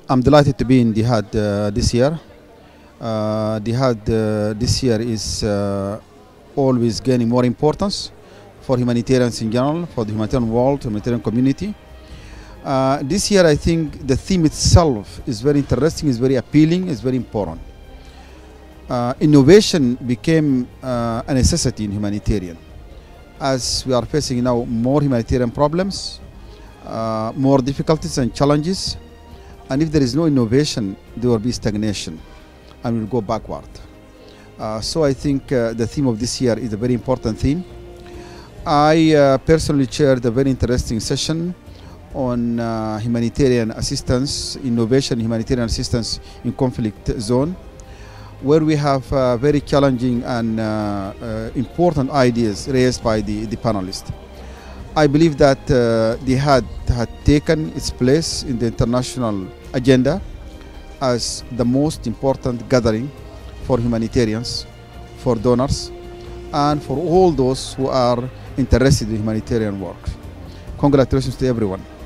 I'm delighted to be in Dihad this year. Dihad this year is always gaining more importance for humanitarians in general, for the humanitarian world, humanitarian community. This year, I think the theme itself is very interesting, is very appealing, is very important. Innovation became a necessity in humanitarian, as we are facing now more humanitarian problems, more difficulties and challenges. And if there is no innovation, there will be stagnation and we'll go backward. So I think the theme of this year is a very important theme. I personally chaired a very interesting session on humanitarian assistance, innovation, humanitarian assistance in conflict zone, where we have very challenging and important ideas raised by the panelists. I believe that Dihad had taken its place in the international agenda as the most important gathering for humanitarians, for donors, and for all those who are interested in humanitarian work. Congratulations to everyone.